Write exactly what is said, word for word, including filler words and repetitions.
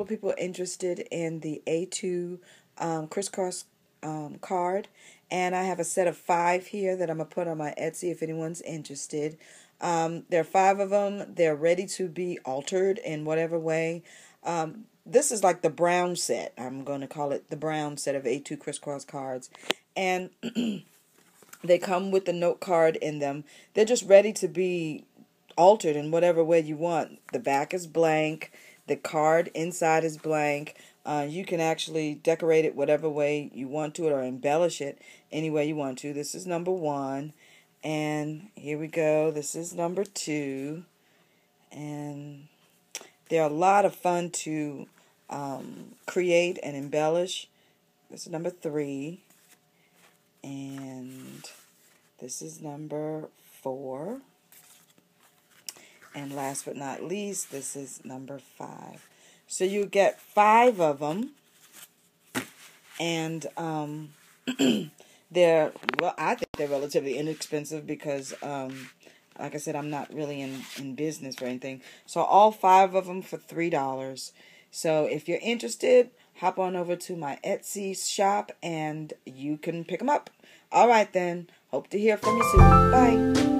couple of people interested in the A two um, crisscross um, card, and I have a set of five here that I'm going to put on my Etsy if anyone's interested. Um, there are five of them. They're ready to be altered in whatever way. Um, this is like the brown set. I'm going to call it the brown set of A two crisscross cards. And they come with the note card in them. They're just ready to be altered in whatever way you want. The back is blank. The card inside is blank. Uh, you can actually decorate it whatever way you want to, or embellish it any way you want to. This is number one. And here we go. This is number two. And they're a lot of fun to um, create and embellish. This is number three. And this is number four. And last but not least, this is number five. So you get five of them. And um, they're, well, I think they're relatively inexpensive because, um, like I said, I'm not really in, in business or anything. So all five of them for three dollars. So if you're interested, hop on over to my Etsy shop and you can pick them up. All right then. Hope to hear from you soon. Bye.